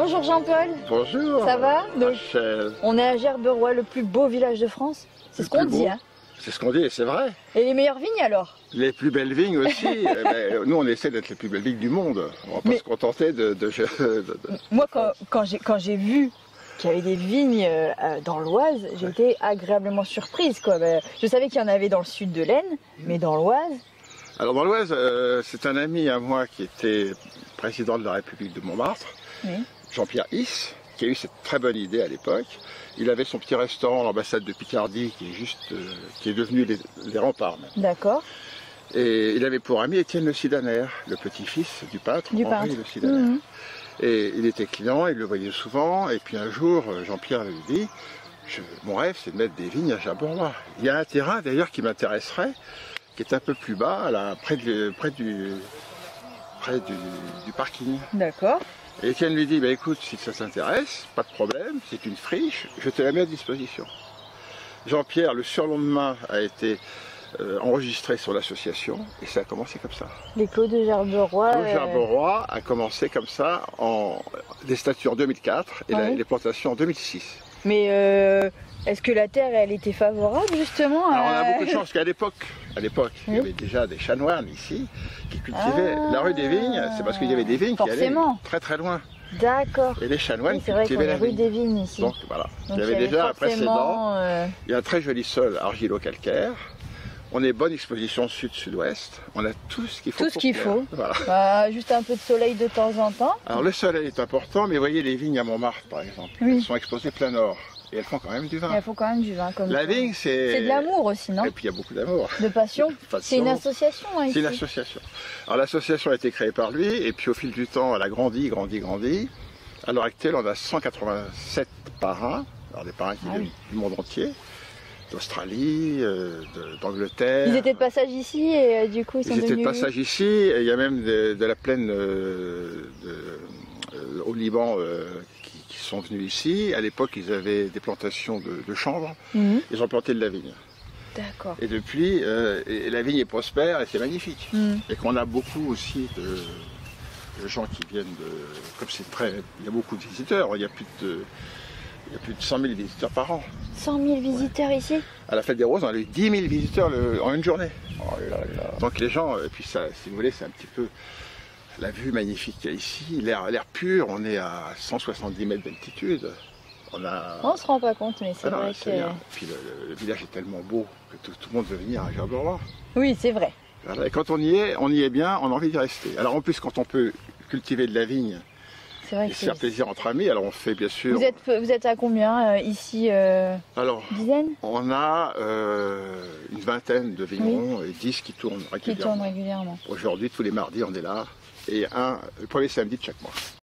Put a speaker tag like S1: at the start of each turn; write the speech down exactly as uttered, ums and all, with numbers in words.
S1: Bonjour Jean-Paul.
S2: Bonjour.
S1: Ça va? Donc,
S2: Rachel.
S1: on est à Gerberoy, le plus beau village de France. C'est ce qu'on dit. Hein.
S2: C'est ce qu'on dit et c'est vrai.
S1: Et les meilleures vignes alors?
S2: Les plus belles vignes aussi. eh ben, nous, on essaie d'être les plus belles vignes du monde. On va pas
S1: Mais...
S2: se contenter de... de, de, de...
S1: Moi, quand, quand j'ai quand j'ai vu qu'il y avait des vignes euh, dans l'Oise, j'ai été agréablement surprise. Quoi. Ben, je savais qu'il y en avait dans le sud de l'Aisne, mais dans l'Oise...
S2: Alors dans l'Oise, euh, c'est un ami à moi qui était président de la République de Montmartre, oui. Jean-Pierre Hisse, qui a eu cette très bonne idée à l'époque. Il avait son petit restaurant, l'ambassade de Picardie, qui est juste, euh, qui est devenu les, les remparts.
S1: D'accord.
S2: Et il avait pour ami Étienne Le Sidaner, le petit-fils du peintre
S1: du
S2: Henri
S1: peintre.
S2: Le Sidaner.
S1: Mmh.
S2: Et il était client, il le voyait souvent, et puis un jour, Jean-Pierre lui dit, je, mon rêve c'est de mettre des vignes à Gerberoy. Il y a un terrain d'ailleurs qui m'intéresserait, qui est un peu plus bas, là, près, de, près, du, près du, du parking.
S1: D'accord.
S2: Et Étienne lui dit, bah, écoute, si ça t'intéresse, pas de problème, c'est une friche, je te la mets à disposition. Jean-Pierre, le surlendemain, a été euh, enregistré sur l'association, et ça a commencé comme ça.
S1: Les Clos de Gerberoy.
S2: Le Gerberoy a commencé comme ça, en, les statuts en deux mille quatre, et ah la, oui. les plantations en deux mille six.
S1: Mais euh, est-ce que la terre, elle était favorable, justement?
S2: Alors, on a beaucoup de chance qu'à l'époque, à l'époque, oui. il y avait déjà des chanoines ici qui cultivaient ah, la rue des Vignes. C'est parce qu'il y avait des vignes forcément. Qui allaient très très loin.
S1: D'accord.
S2: Et les chanoines
S1: oui, cultivaient la
S2: rue
S1: des Vignes ici.
S2: Donc voilà.
S1: Donc,
S2: il y avait, il y avait déjà un précédent.
S1: Euh...
S2: Il y a un très joli sol argilo-calcaire. On est bonne exposition sud-sud-ouest. On a tout ce qu'il faut.
S1: Tout ce qu'il faut.
S2: Voilà.
S1: Bah, juste un peu de soleil de temps en temps.
S2: Alors le soleil est important, mais vous voyez les vignes à Montmartre par exemple. Oui. Elles sont exposées plein nord. Et elles font quand même du vin.
S1: Elles font quand même du vin. Comme
S2: la vigne, c'est...
S1: C'est de l'amour aussi, non?
S2: Et puis il y a beaucoup d'amour.
S1: De passion. C'est une association, hein, ici.
S2: C'est une association. Alors l'association a été créée par lui, et puis au fil du temps, elle a grandi, grandi, grandi. À l'heure actuelle, on a cent quatre-vingt-sept parrains. Alors des parrains qui ah, viennent oui. du monde entier. D'Australie, euh, d'Angleterre.
S1: Ils étaient de passage ici et euh, du coup ils sont
S2: Ils étaient
S1: devenus...
S2: de passage ici, et il y a même de, de la plaine euh, de, euh, au Liban euh, qui, qui sont venus ici. À l'époque, ils avaient des plantations de, de chanvre, mm-hmm. Ils ont planté de la vigne.
S1: D'accord.
S2: Et depuis, euh, et la vigne est prospère et c'est magnifique. Mm. Et qu'on a beaucoup aussi de, de gens qui viennent de... Comme c'est très... Il y a beaucoup de visiteurs, il y a plus de... Il y a plus de cent mille visiteurs par an.
S1: cent mille visiteurs ouais. Ici?
S2: À la Fête des Roses, on a eu dix mille visiteurs le, en une journée. Oh là là. Donc les gens, et puis ça, si vous voulez, c'est un petit peu la vue magnifique qu'il y a ici, l'air pur, on est à cent soixante-dix mètres d'altitude. On a...
S1: On se rend pas compte, mais c'est
S2: ah
S1: vrai
S2: non,
S1: que...
S2: Bien. Puis le, le, le village est tellement beau que tout, tout le monde veut venir à Gerberoy.
S1: Oui, c'est vrai.
S2: Voilà. Et quand on y est, on y est bien, on a envie d'y rester. Alors en plus, quand on peut cultiver de la vigne, c'est vrai et se faire plaisir entre amis, alors on fait bien sûr...
S1: Vous êtes, vous êtes à combien euh, ici euh,
S2: Alors,
S1: dizaine?
S2: On a euh, une vingtaine de vignerons oui. Et dix qui tournent régulièrement.
S1: Qui tournent régulièrement.
S2: Aujourd'hui, tous les mardis, on est là. Et un, le premier samedi de chaque mois.